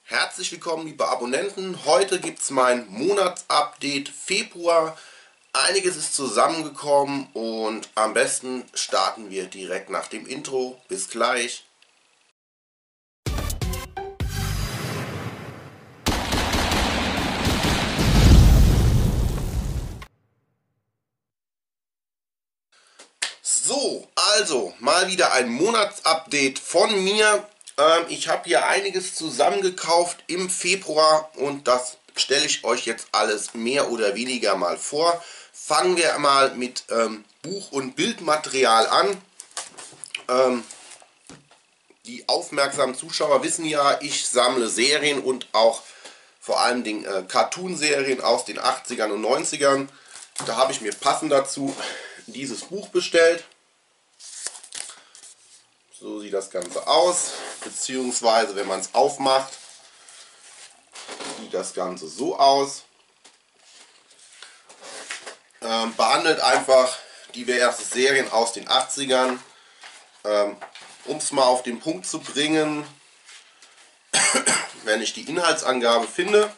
Herzlich willkommen, liebe Abonnenten. Heute gibt es mein Monatsupdate Februar. Einiges ist zusammengekommen und am besten starten wir direkt nach dem Intro. Bis gleich. So, also mal wieder ein Monatsupdate von mir. Ich habe hier einiges zusammengekauft im Februar und das stelle ich euch jetzt alles mehr oder weniger mal vor. Fangen wir mal mit Buch- und Bildmaterial an. Die aufmerksamen Zuschauer wissen ja, ich sammle Serien und auch vor allem Cartoon-Serien aus den 80ern und 90ern. Da habe ich mir passend dazu dieses Buch bestellt. So sieht das Ganze aus, beziehungsweise wenn man es aufmacht, sieht das Ganze so aus. Behandelt einfach diverse Serien aus den 80ern. Um es mal auf den Punkt zu bringen, wenn ich die Inhaltsangabe finde.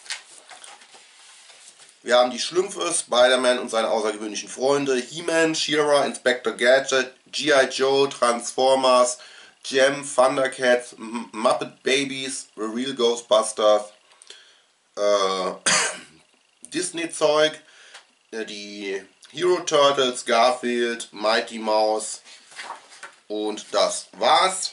Wir haben die Schlümpfe, Spider-Man und seine außergewöhnlichen Freunde, He-Man, She-Ra, Inspector Gadget, G.I. Joe, Transformers, Jem, Thundercats, Muppet Babies, The Real Ghostbusters, Disney-Zeug, die Hero Turtles, Garfield, Mighty Mouse und das war's.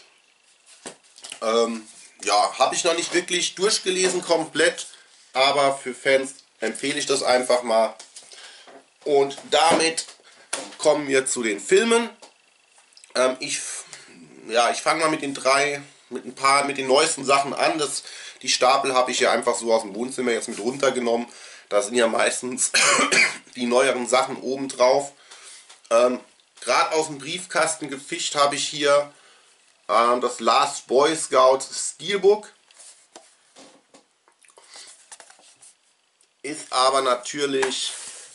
Ja, habe ich noch nicht wirklich durchgelesen komplett, aber für Fans empfehle ich das einfach mal. Und damit kommen wir zu den Filmen. Ich fange mal mit den neuesten Sachen an. Die Stapel habe ich ja einfach so aus dem Wohnzimmer jetzt mit runtergenommen. Da sind ja meistens die neueren Sachen oben drauf. Gerade aus dem Briefkasten gefischt habe ich hier das Last Boy Scout Steelbook. Ist aber natürlich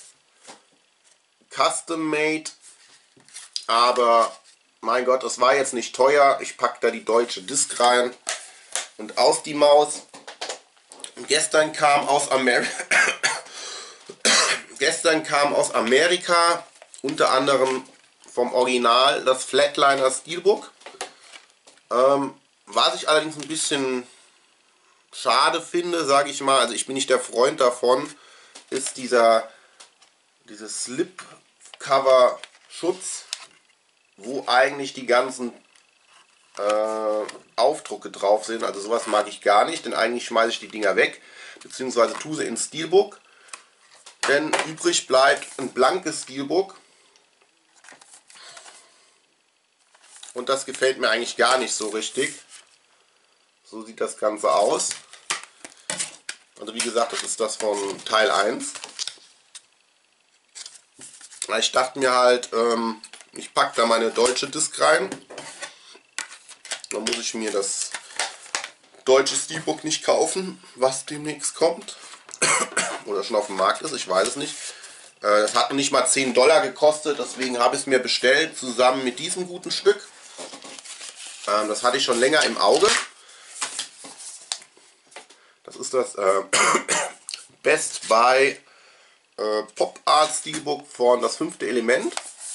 custom made, aber mein Gott, das war jetzt nicht teuer. Ich packe da die deutsche Disc rein und aus die Maus. Gestern kam aus Amerika unter anderem vom Original das Flatliner Steelbook. Was ich allerdings ein bisschen schade finde, sage ich mal, also ich bin nicht der Freund davon, ist dieses Slipcover-Schutz, wo eigentlich die ganzen Aufdrucke drauf sind. Also sowas mag ich gar nicht, denn eigentlich schmeiße ich die Dinger weg, beziehungsweise tue sie ins Steelbook. Denn übrig bleibt ein blankes Steelbook. Und das gefällt mir eigentlich gar nicht so richtig. So sieht das Ganze aus. Also wie gesagt, das ist das von Teil 1. Ich dachte mir halt, ich packe da meine deutsche Disc rein. Dann muss ich mir das deutsche Steelbook nicht kaufen, was demnächst kommt. Oder schon auf dem Markt ist, ich weiß es nicht. Das hat nicht mal $10 gekostet, deswegen habe ich es mir bestellt, zusammen mit diesem guten Stück. Das hatte ich schon länger im Auge. Das ist das Best Buy Pop Art Steelbook von Das fünfte Element.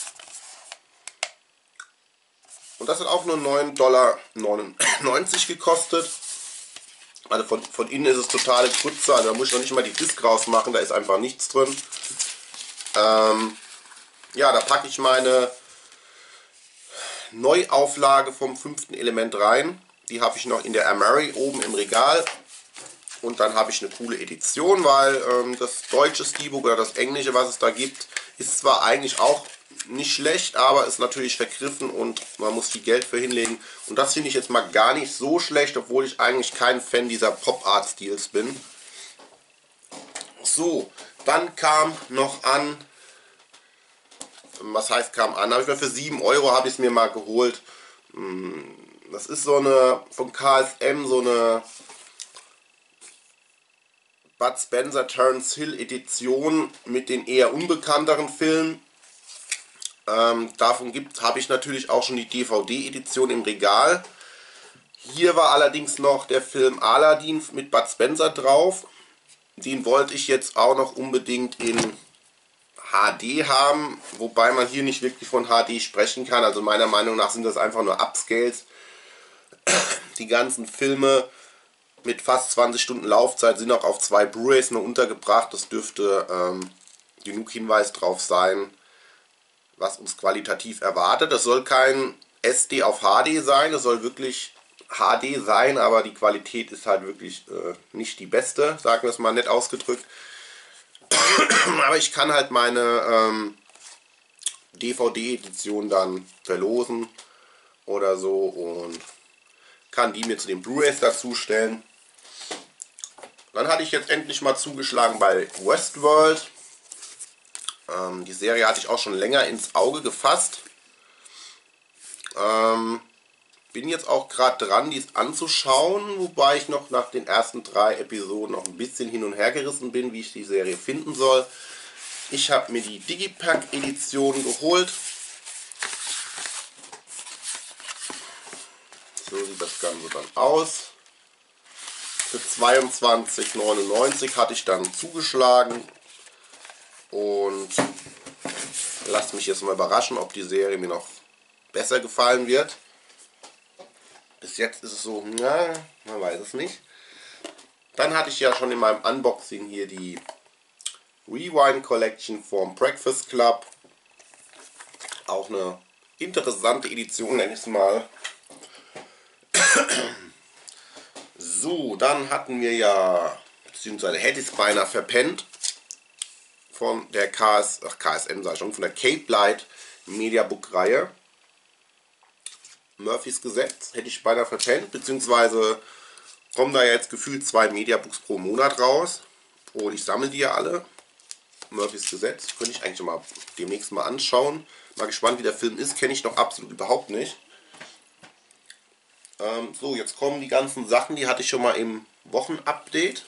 Und das hat auch nur $9,99 gekostet. Also von innen ist es totale Grütze, also da muss ich noch nicht mal die Disc rausmachen, da ist einfach nichts drin. Ja, da packe ich meine Neuauflage vom fünften Element rein. Die habe ich noch in der Ameri oben im Regal. Und dann habe ich eine coole Edition, weil das deutsche Steelbook oder das englische, was es da gibt, ist zwar eigentlich auch nicht schlecht, aber ist natürlich vergriffen und man muss viel Geld für hinlegen. Und das finde ich jetzt mal gar nicht so schlecht, obwohl ich eigentlich kein Fan dieser Pop-Art-Stils bin. So, dann kam noch an, was heißt kam an, habe ich mir für 7 Euro habe ich es mir mal geholt. Das ist so eine, von KSM, so eine Bud Spencer Terence Hill Edition mit den eher unbekannteren Filmen. Davon habe ich natürlich auch schon die DVD-Edition im Regal. Hier war allerdings noch der Film Aladdin mit Bud Spencer drauf. Den wollte ich jetzt auch noch unbedingt in HD haben, wobei man hier nicht wirklich von HD sprechen kann. Also meiner Meinung nach sind das einfach nur Upscales. Die ganzen Filme mit fast 20 Stunden Laufzeit sind auch auf 2 Blu-rays nur untergebracht. Das dürfte genug Hinweis drauf sein, was uns qualitativ erwartet. Das soll kein SD auf HD sein, das soll wirklich HD sein, aber die Qualität ist halt wirklich nicht die beste, sagen wir es mal nett ausgedrückt. Aber ich kann halt meine DVD-Edition dann verlosen oder so und kann die mir zu den Blu-rays dazu stellen. Dann hatte ich jetzt endlich mal zugeschlagen bei Westworld. Die Serie hatte ich auch schon länger ins Auge gefasst. Bin jetzt auch gerade dran, dies anzuschauen, wobei ich noch nach den ersten 3 Episoden noch ein bisschen hin und her gerissen bin, wie ich die Serie finden soll. Ich habe mir die Digipack-Edition geholt. So sieht das Ganze dann aus. Für 22,99 hatte ich dann zugeschlagen. Und lasst mich jetzt mal überraschen, ob die Serie mir noch besser gefallen wird. Bis jetzt ist es so, na, man weiß es nicht. Dann hatte ich ja schon in meinem Unboxing hier die Rewind Collection vom Breakfast Club. Auch eine interessante Edition, nenne ich es mal. So, dann hatten wir ja, beziehungsweise hätte ich es beinahe verpennt, von der KSM, sag ich schon, von der Cape Light Mediabook Reihe. Murphys Gesetz hätte ich beinahe verpennt, beziehungsweise kommen da jetzt gefühlt 2 Mediabooks pro Monat raus und ich sammle die ja alle. Murphys Gesetz könnte ich eigentlich mal demnächst mal anschauen. Mal gespannt, wie der Film ist, kenne ich noch absolut überhaupt nicht. So, jetzt kommen die ganzen Sachen, die hatte ich schon mal im Wochenupdate.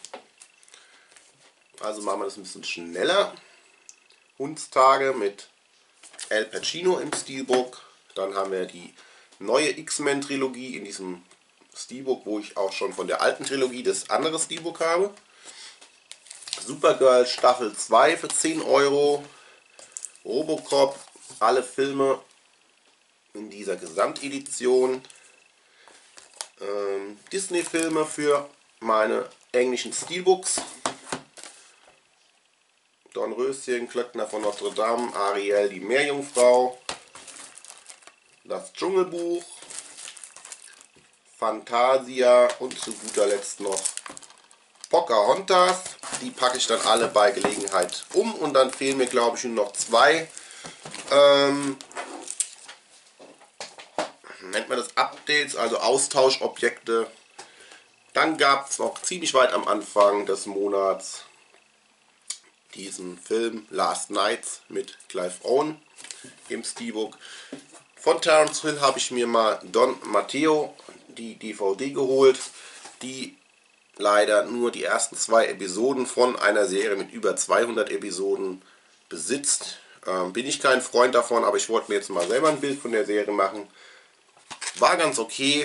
Also machen wir das ein bisschen schneller. Hundstage mit Al Pacino im Steelbook. Dann haben wir die neue X-Men-Trilogie in diesem Steelbook, wo ich auch schon von der alten Trilogie das andere Steelbook habe. Supergirl Staffel 2 für 10 Euro. Robocop, alle Filme in dieser Gesamtedition. Disney-Filme für meine englischen Steelbooks. Dornröschen, Glöckner von Notre Dame, Ariel, die Meerjungfrau, das Dschungelbuch, Fantasia und zu guter Letzt noch Pocahontas. Die packe ich dann alle bei Gelegenheit um und dann fehlen mir, glaube ich, nur noch 2. Nennt man das Updates, also Austauschobjekte. Dann gab es noch ziemlich weit am Anfang des Monats diesen Film Last Nights mit Clive Owen im Steelbook. Von Terence Hill habe ich mir mal Don Matteo, die DVD geholt, die leider nur die ersten 2 Episoden von einer Serie mit über 200 Episoden besitzt. Bin ich kein Freund davon, aber ich wollte mir jetzt mal selber ein Bild von der Serie machen. War ganz okay.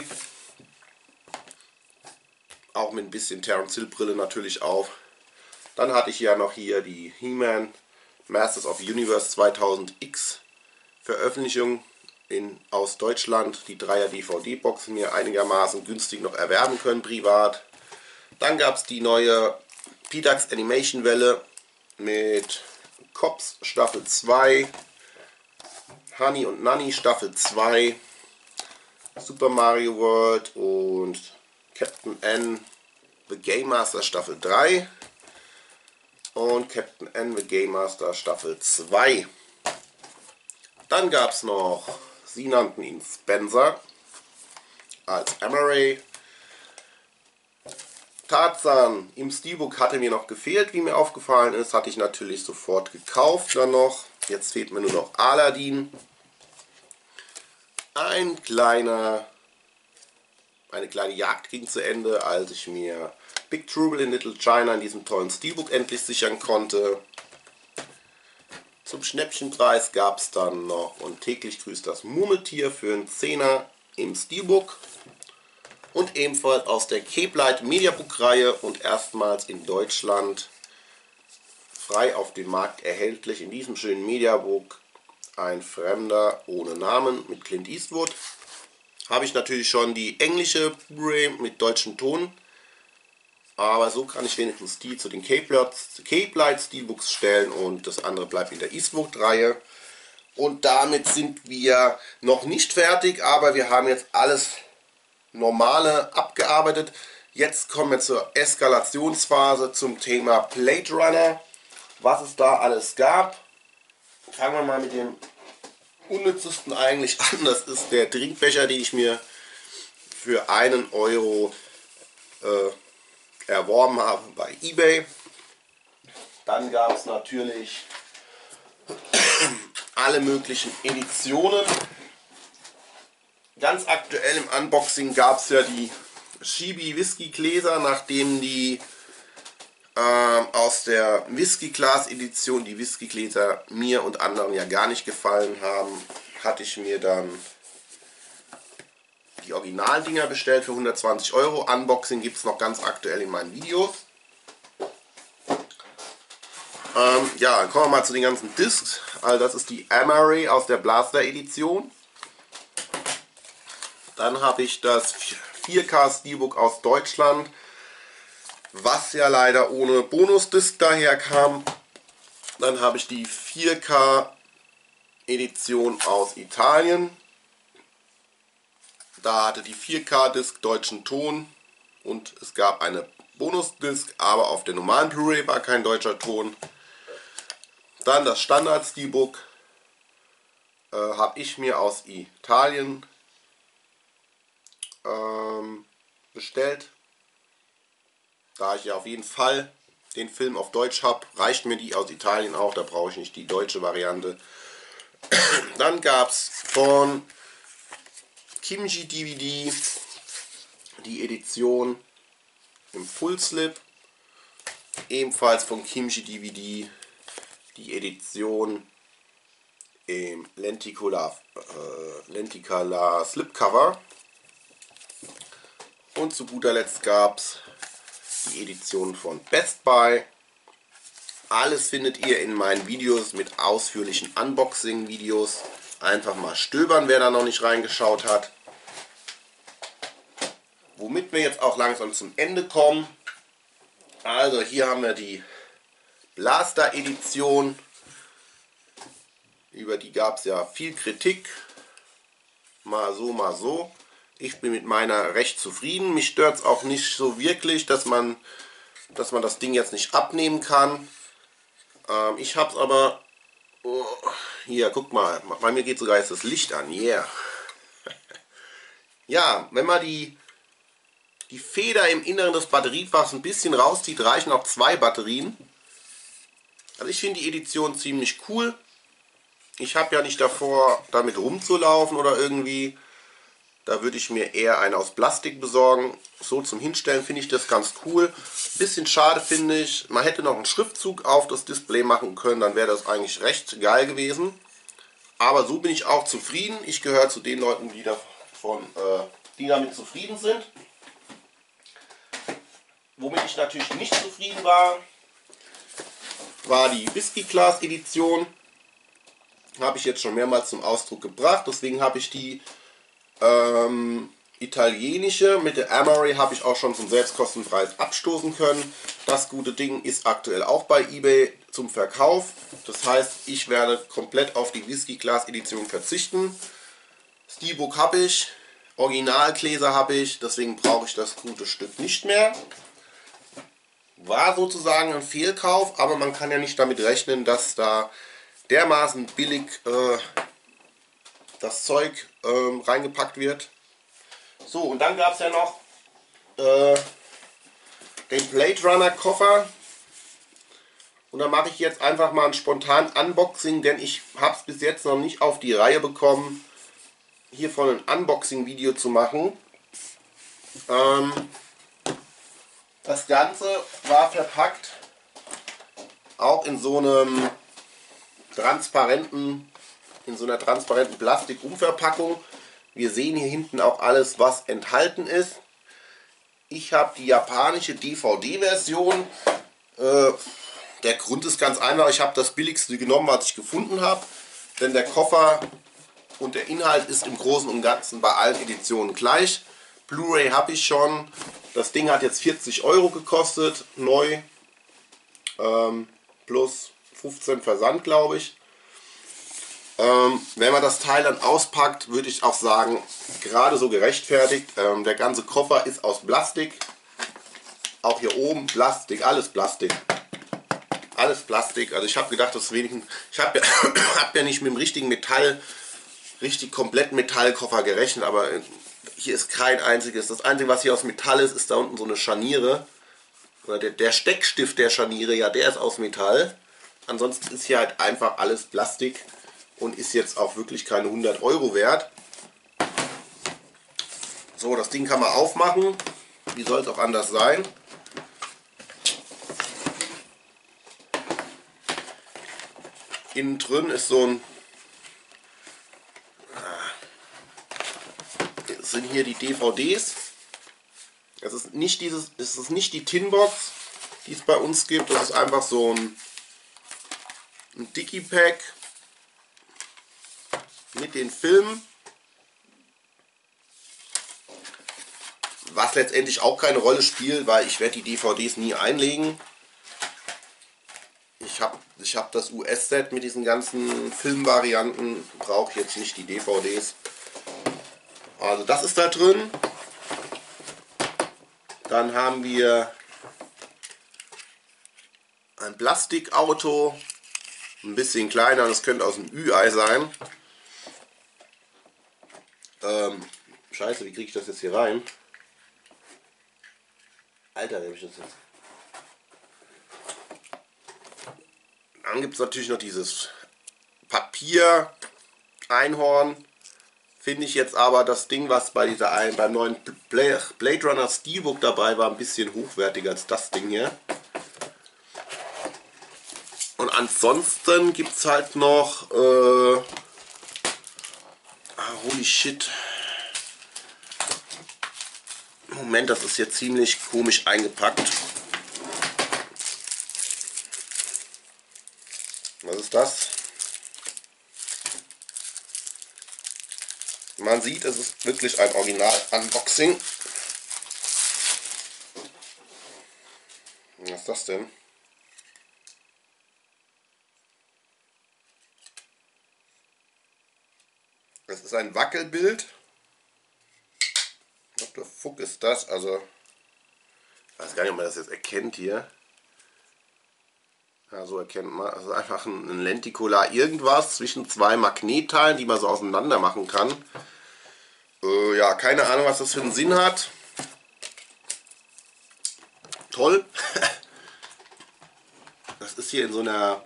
Auch mit ein bisschen Terence Hill Brille natürlich auf. Dann hatte ich ja noch hier die He-Man Masters of Universe 2000X Veröffentlichung aus Deutschland. Die 3er DVD-Box mir einigermaßen günstig noch erwerben können, privat. Dann gab es die neue P-Dax Animation Welle mit Cops Staffel 2, Honey und Nanny Staffel 2, Super Mario World und Captain N The Game Master Staffel 3 und Captain N The Game Master Staffel 2. Dann gab es noch, sie nannten ihn Spencer als Emery. Tarzan im Steelbook hatte mir noch gefehlt, wie mir aufgefallen ist, hatte ich natürlich sofort gekauft dann noch. Jetzt fehlt mir nur noch Aladdin. Eine kleine Jagd ging zu Ende, als ich mir Big Trouble in Little China in diesem tollen Steelbook endlich sichern konnte. Zum Schnäppchenpreis gab es dann noch und täglich grüßt das Murmeltier für einen 10er im Steelbook. und ebenfalls aus der Cape Light Mediabook Reihe und erstmals in Deutschland frei auf dem Markt erhältlich. In diesem schönen Mediabook Ein Fremder ohne Namen mit Clint Eastwood. Habe ich natürlich schon die englische Blu-ray mit deutschen Ton, aber so kann ich wenigstens die zu den Cape Light Steelbooks stellen und das andere bleibt in der Eastwood Reihe. Und damit sind wir noch nicht fertig, aber wir haben jetzt alles Normale abgearbeitet. Jetzt kommen wir zur Eskalationsphase zum Thema Blade Runner. Was es da alles gab. Fangen wir mal mit dem unnützesten eigentlich an. Das ist der Trinkbecher, den ich mir für 1 Euro erworben habe bei eBay. Dann gab es natürlich alle möglichen Editionen. Ganz aktuell im Unboxing gab es ja die Shibi Whisky Gläser, nachdem die aus der Whisky Glass Edition die Whisky Gläser mir und anderen ja gar nicht gefallen haben, hatte ich mir dann die Originaldinger bestellt für 120 Euro. Unboxing gibt es noch ganz aktuell in meinen Videos. Ja, dann kommen wir mal zu den ganzen Discs. Also das ist die Emery aus der Blaster Edition. Dann habe ich das 4K Steelbook aus Deutschland, was ja leider ohne Bonusdisc daherkam. Dann habe ich die 4K Edition aus Italien. Da hatte die 4K-Disc deutschen Ton und es gab eine Bonusdisc, aber auf der normalen Blu-ray war kein deutscher Ton. Dann das Standard-Steelbook habe ich mir aus Italien bestellt. Da ich ja auf jeden Fall den Film auf Deutsch habe, reicht mir die aus Italien auch, da brauche ich nicht die deutsche Variante. Dann gab es von Kimchi DVD die Edition im Full Slip, ebenfalls von Kimchi DVD die Edition im Lenticular Slipcover. Und zu guter Letzt gab es die Edition von Best Buy. Alles findet ihr in meinen Videos mit ausführlichen Unboxing-Videos. Einfach mal stöbern, wer da noch nicht reingeschaut hat. Womit wir jetzt auch langsam zum Ende kommen. Also hier haben wir die Blaster Edition. Über die gab es ja viel Kritik. Mal so, mal so. Ich bin mit meiner recht zufrieden. Mich stört es auch nicht so wirklich, dass man das Ding jetzt nicht abnehmen kann. Ich habe es aber... Oh, hier, guck mal. Bei mir geht sogar jetzt das Licht an. Yeah. Ja, wenn man die Feder im Inneren des Batteriefachs ein bisschen rauszieht, reichen auch 2 Batterien. Also ich finde die Edition ziemlich cool. Ich habe ja nicht davor, damit rumzulaufen oder irgendwie. Da würde ich mir eher eine aus Plastik besorgen. So zum Hinstellen finde ich das ganz cool. Bisschen schade finde ich, man hätte noch einen Schriftzug auf das Display machen können, dann wäre das eigentlich recht geil gewesen. Aber so bin ich auch zufrieden. Ich gehöre zu den Leuten, die damit zufrieden sind. Womit ich natürlich nicht zufrieden war die Whisky Glass Edition. Habe ich jetzt schon mehrmals zum Ausdruck gebracht. Deswegen habe ich die italienische mit der Emery habe ich auch schon zum Selbstkostenpreis abstoßen können. Das gute Ding ist aktuell auch bei eBay zum Verkauf. Das heißt, ich werde komplett auf die Whisky Glass Edition verzichten. Steelbook habe ich, Originalgläser habe ich, deswegen brauche ich das gute Stück nicht mehr. War sozusagen ein Fehlkauf, aber man kann ja nicht damit rechnen, dass da dermaßen billig das Zeug reingepackt wird. So, und dann gab es ja noch den Blade Runner Koffer. Und da mache ich jetzt einfach mal ein spontan Unboxing, denn ich habe es bis jetzt noch nicht auf die Reihe bekommen, hiervon ein Unboxing-Video zu machen. Das Ganze war verpackt auch in so einer transparenten Plastik-Umverpackung. Wir sehen hier hinten auch alles, was enthalten ist. Ich habe die japanische DVD-Version. Der Grund ist ganz einfach, ich habe das billigste genommen, was ich gefunden habe. Denn der Koffer und der Inhalt ist im Großen und Ganzen bei allen Editionen gleich. Blu-ray habe ich schon. Das Ding hat jetzt 40 Euro gekostet, neu. Plus 15 Versand, glaube ich. Wenn man das Teil dann auspackt, würde ich auch sagen, gerade so gerechtfertigt. Der ganze Koffer ist aus Plastik. Auch hier oben Plastik, alles Plastik. Alles Plastik. Also ich habe gedacht, das wenigstens. Ich habe ja, hab ja nicht mit dem richtigen Metall, richtig kompletten Metallkoffer gerechnet, aber hier ist kein einziges. Das Einzige, was hier aus Metall ist, ist da unten so eine Scharniere. Oder der Steckstift der Scharniere, ja, der ist aus Metall. Ansonsten ist hier halt einfach alles Plastik und ist jetzt auch wirklich keine 100 Euro wert. So, das Ding kann man aufmachen. Wie soll es auch anders sein? Innen drin ist so ein... Das sind hier die DVDs. Es ist nicht die Tinbox, die es bei uns gibt. Das ist einfach so ein Digipack mit den Filmen. Was letztendlich auch keine Rolle spielt, weil ich werde die DVDs nie einlegen. Ich hab das US-Set mit diesen ganzen Filmvarianten, brauche ich jetzt nicht die DVDs. Also das ist da drin. Dann haben wir ein Plastikauto, ein bisschen kleiner, das könnte aus dem Ü-Ei sein. Scheiße, wie kriege ich das jetzt hier rein? Alter, wie habe ich das jetzt? Dann gibt es natürlich noch dieses Papier-Einhorn. Finde ich jetzt aber das Ding, was beim neuen Blade Runner Steelbook dabei war, ein bisschen hochwertiger als das Ding hier. Und ansonsten gibt es halt noch holy shit. Moment, das ist jetzt ziemlich komisch eingepackt. Was ist das? Man sieht, es ist wirklich ein Original-Unboxing. Was ist das denn? Es ist ein Wackelbild. Was der Fuck ist das? Also, ich weiß gar nicht, ob man das jetzt erkennt hier. Ja, so erkennt man. Also einfach ein Lenticular irgendwas zwischen zwei Magnetteilen, die man so auseinander machen kann. Ja, keine Ahnung, was das für einen Sinn hat. Toll. Das ist hier in so einer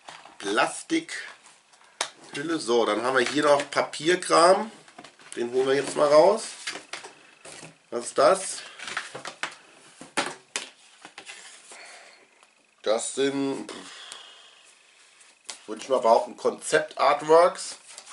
Plastikhülle. So, dann haben wir hier noch Papierkram. Den holen wir jetzt mal raus. Was ist das? Das sind, würde ich mal behaupten, Konzept-Artworks.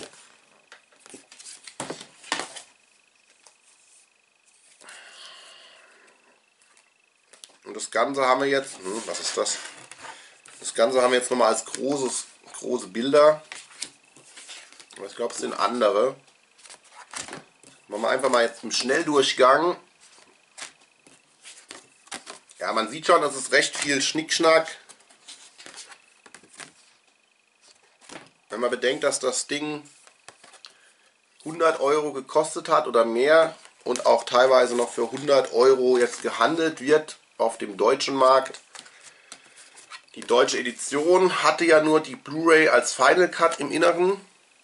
Und das Ganze haben wir jetzt, was ist das? Das Ganze haben wir jetzt nochmal als große Bilder. Aber ich glaube, es sind andere. Machen wir einfach mal jetzt im Schnelldurchgang. Ja, man sieht schon, das ist recht viel Schnickschnack. Wenn man bedenkt, dass das Ding 100 Euro gekostet hat oder mehr und auch teilweise noch für 100 Euro jetzt gehandelt wird auf dem deutschen Markt. Die deutsche Edition hatte ja nur die Blu-ray als Final Cut im Inneren.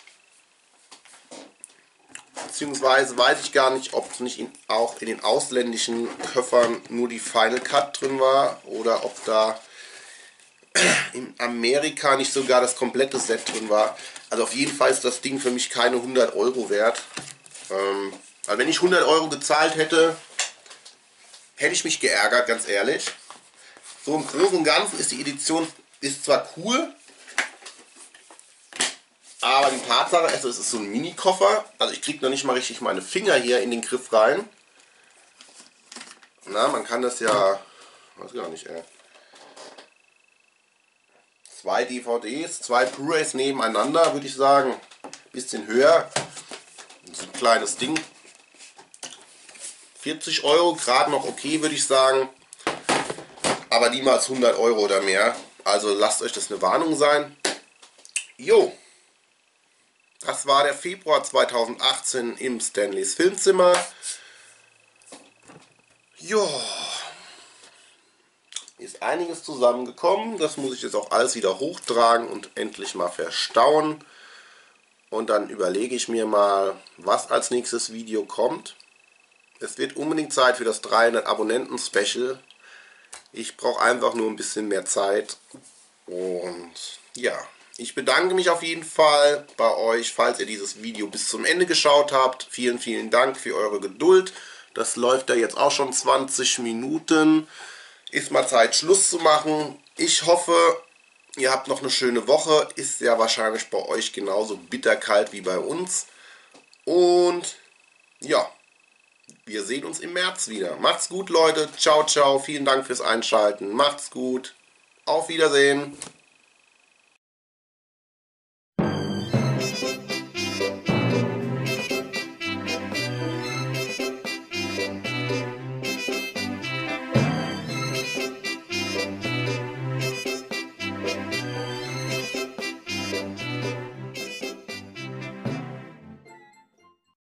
Beziehungsweise weiß ich gar nicht, ob es nicht auch in den ausländischen Koffern nur die Final Cut drin war oder ob da in Amerika nicht sogar das komplette Set drin war. Also auf jeden Fall ist das Ding für mich keine 100 Euro wert. Also wenn ich 100 Euro gezahlt hätte, hätte ich mich geärgert, ganz ehrlich. So im Großen und Ganzen ist die Edition ist zwar cool, aber die Tatsache, es ist so ein Mini-Koffer. Also ich kriege noch nicht mal richtig meine Finger hier in den Griff rein. Na, man kann das ja, weiß gar nicht, ey. 2 DVDs, 2 Blu-rays nebeneinander, würde ich sagen. Bisschen höher. So ein kleines Ding. 40 Euro, gerade noch okay, würde ich sagen. Aber niemals 100 Euro oder mehr. Also lasst euch das eine Warnung sein. Jo. Das war der Februar 2018 im Stanleys Filmzimmer. Jo. Ist einiges zusammengekommen. Das muss ich jetzt auch alles wieder hochtragen und endlich mal verstauen. Und dann überlege ich mir mal, was als nächstes Video kommt. Es wird unbedingt Zeit für das 300 Abonnenten Special. Ich brauche einfach nur ein bisschen mehr Zeit. Und ja, ich bedanke mich auf jeden Fall bei euch, falls ihr dieses Video bis zum Ende geschaut habt. Vielen, vielen Dank für eure Geduld. Das läuft ja jetzt auch schon 20 Minuten. Ist mal Zeit, Schluss zu machen. Ich hoffe, ihr habt noch eine schöne Woche. Ist ja wahrscheinlich bei euch genauso bitterkalt wie bei uns. Und ja, wir sehen uns im März wieder. Macht's gut, Leute. Ciao, ciao. Vielen Dank fürs Einschalten. Macht's gut. Auf Wiedersehen.